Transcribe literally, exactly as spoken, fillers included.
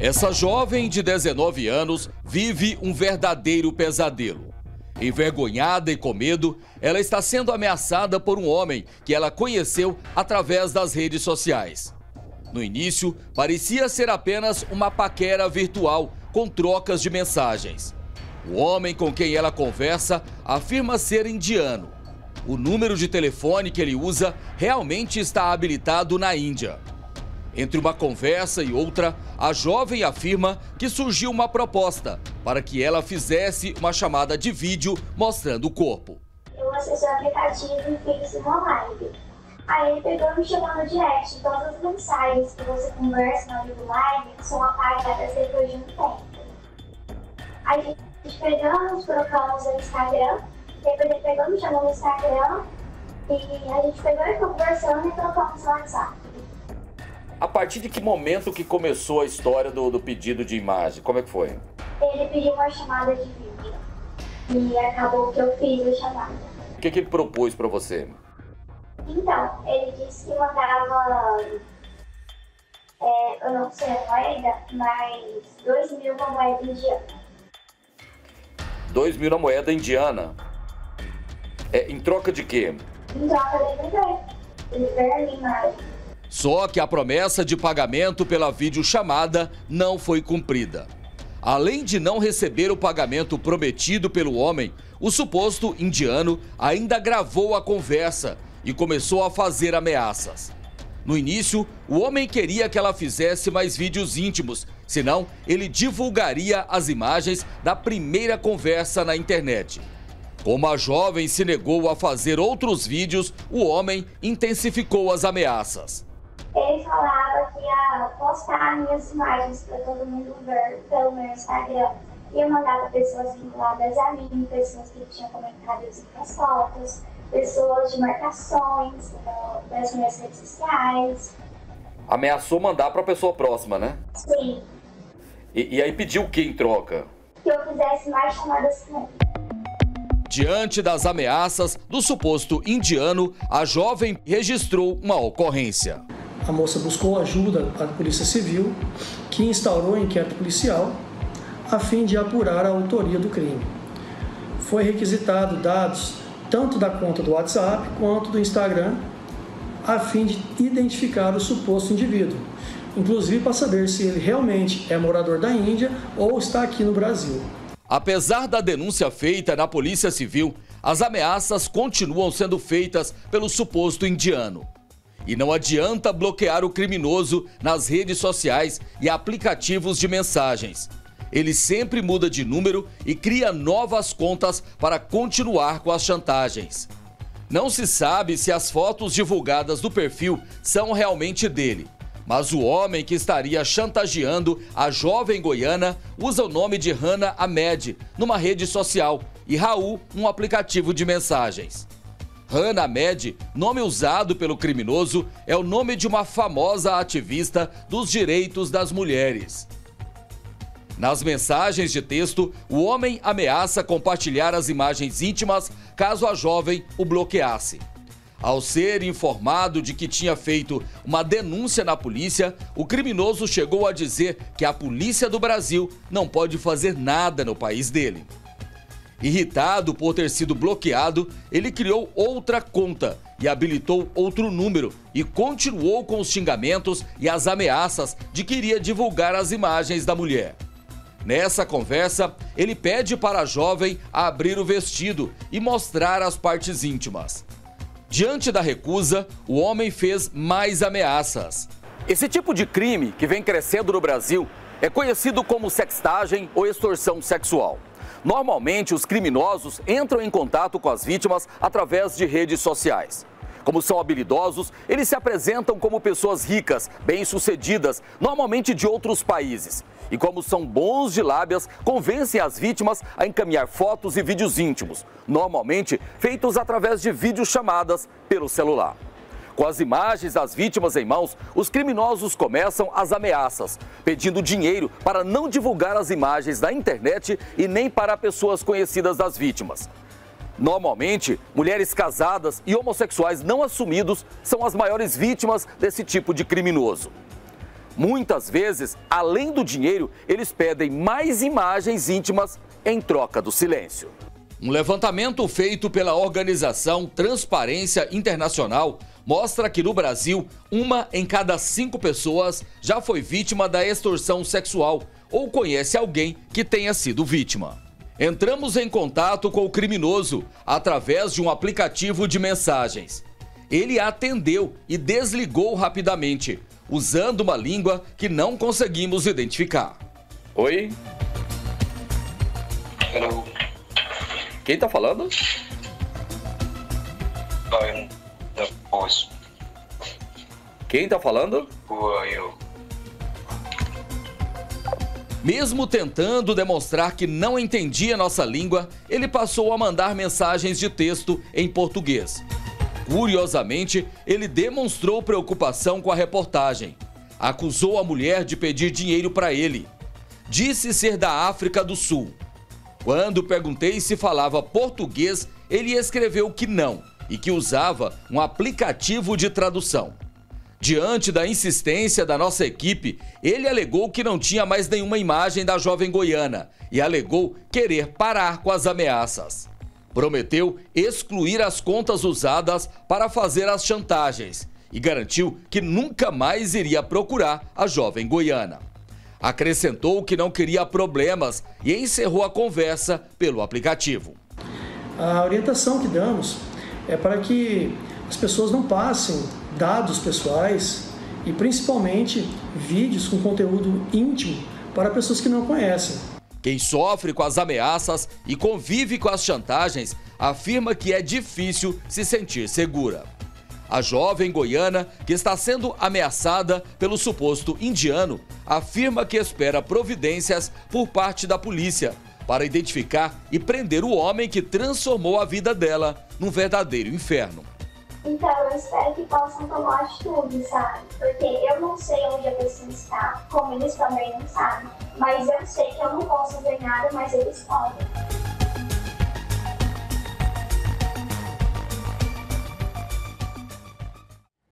Essa jovem de dezenove anos vive um verdadeiro pesadelo. Envergonhada e com medo, ela está sendo ameaçada por um homem que ela conheceu através das redes sociais. No início, parecia ser apenas uma paquera virtual com trocas de mensagens. O homem com quem ela conversa afirma ser indiano. O número de telefone que ele usa realmente está habilitado na Índia. Entre uma conversa e outra, a jovem afirma que surgiu uma proposta para que ela fizesse uma chamada de vídeo mostrando o corpo. Eu acessei o aplicativo e fiz uma live. Aí ele pegou e me chamou no direct. Todas as mensagens que você conversa na live live são apagadas depois de um tempo. Aí a gente pegamos, trocamos no Instagram. Depois ele pegou e me chamou no Instagram. E a gente pegou e ficou conversando e trocamos no WhatsApp. A partir de que momento que começou a história do, do pedido de imagem? Como é que foi? Ele pediu uma chamada de vídeo. E acabou que eu fiz a chamada. O que, que ele propôs para você? Então, ele disse que mandava, é, eu não sei a moeda, mas dois mil na moeda indiana. Dois mil na moeda indiana? É, em troca de quê? Em troca de viver. Viver a imagem. Só que a promessa de pagamento pela videochamada não foi cumprida. Além de não receber o pagamento prometido pelo homem, o suposto indiano ainda gravou a conversa e começou a fazer ameaças. No início, o homem queria que ela fizesse mais vídeos íntimos, senão ele divulgaria as imagens da primeira conversa na internet. Como a jovem se negou a fazer outros vídeos, o homem intensificou as ameaças. Ele falava que ia postar minhas imagens para todo mundo ver pelo meu Instagram. Ia mandar para pessoas vinculadas a mim, pessoas que tinham comentários nas fotos, pessoas de marcações uh, das minhas redes sociais. Ameaçou mandar para a pessoa próxima, né? Sim. E, e aí pediu o que em troca? Que eu fizesse mais chamadas com ele. Diante das ameaças do suposto indiano, a jovem registrou uma ocorrência. A moça buscou ajuda da Polícia Civil, que instaurou inquérito policial a fim de apurar a autoria do crime. Foi requisitado dados tanto da conta do WhatsApp quanto do Instagram, a fim de identificar o suposto indivíduo, inclusive para saber se ele realmente é morador da Índia ou está aqui no Brasil. Apesar da denúncia feita na Polícia Civil, as ameaças continuam sendo feitas pelo suposto indiano. E não adianta bloquear o criminoso nas redes sociais e aplicativos de mensagens. Ele sempre muda de número e cria novas contas para continuar com as chantagens. Não se sabe se as fotos divulgadas do perfil são realmente dele, mas o homem que estaria chantageando a jovem goiana usa o nome de Hana Ahmed numa rede social e Raul num aplicativo de mensagens. Hana Ahmed, nome usado pelo criminoso, é o nome de uma famosa ativista dos direitos das mulheres. Nas mensagens de texto, o homem ameaça compartilhar as imagens íntimas caso a jovem o bloqueasse. Ao ser informado de que tinha feito uma denúncia na polícia, o criminoso chegou a dizer que a polícia do Brasil não pode fazer nada no país dele. Irritado por ter sido bloqueado, ele criou outra conta e habilitou outro número e continuou com os xingamentos e as ameaças de que iria divulgar as imagens da mulher. Nessa conversa, ele pede para a jovem abrir o vestido e mostrar as partes íntimas. Diante da recusa, o homem fez mais ameaças. Esse tipo de crime que vem crescendo no Brasil é conhecido como sextagem ou extorsão sexual. Normalmente, os criminosos entram em contato com as vítimas através de redes sociais. Como são habilidosos, eles se apresentam como pessoas ricas, bem-sucedidas, normalmente de outros países. E como são bons de lábias, convencem as vítimas a encaminhar fotos e vídeos íntimos, normalmente feitos através de videochamadas pelo celular. Com as imagens das vítimas em mãos, os criminosos começam as ameaças, pedindo dinheiro para não divulgar as imagens na internet e nem para pessoas conhecidas das vítimas. Normalmente, mulheres casadas e homossexuais não assumidos são as maiores vítimas desse tipo de criminoso. Muitas vezes, além do dinheiro, eles pedem mais imagens íntimas em troca do silêncio. Um levantamento feito pela organização Transparência Internacional mostra que no Brasil, uma em cada cinco pessoas já foi vítima da extorsão sexual ou conhece alguém que tenha sido vítima. Entramos em contato com o criminoso através de um aplicativo de mensagens. Ele atendeu e desligou rapidamente, usando uma língua que não conseguimos identificar. Oi? Hello. Quem tá falando? I'm the boss. Quem tá falando? Who are you? Mesmo tentando demonstrar que não entendia nossa língua, ele passou a mandar mensagens de texto em português. Curiosamente, ele demonstrou preocupação com a reportagem. Acusou a mulher de pedir dinheiro para ele. Disse ser da África do Sul. Quando perguntei se falava português, ele escreveu que não e que usava um aplicativo de tradução. Diante da insistência da nossa equipe, ele alegou que não tinha mais nenhuma imagem da jovem goiana e alegou querer parar com as ameaças. Prometeu excluir as contas usadas para fazer as chantagens e garantiu que nunca mais iria procurar a jovem goiana. Acrescentou que não queria problemas e encerrou a conversa pelo aplicativo. A orientação que damos é para que as pessoas não passem dados pessoais e principalmente vídeos com conteúdo íntimo para pessoas que não conhecem. Quem sofre com as ameaças e convive com as chantagens afirma que é difícil se sentir segura. A jovem goiana, que está sendo ameaçada pelo suposto indiano, afirma que espera providências por parte da polícia para identificar e prender o homem que transformou a vida dela num verdadeiro inferno. Então eu espero que possam tomar atitude, sabe? Porque eu não sei onde a pessoa está, como eles também não sabem. Mas eu sei que eu não posso ver nada, mas eles podem.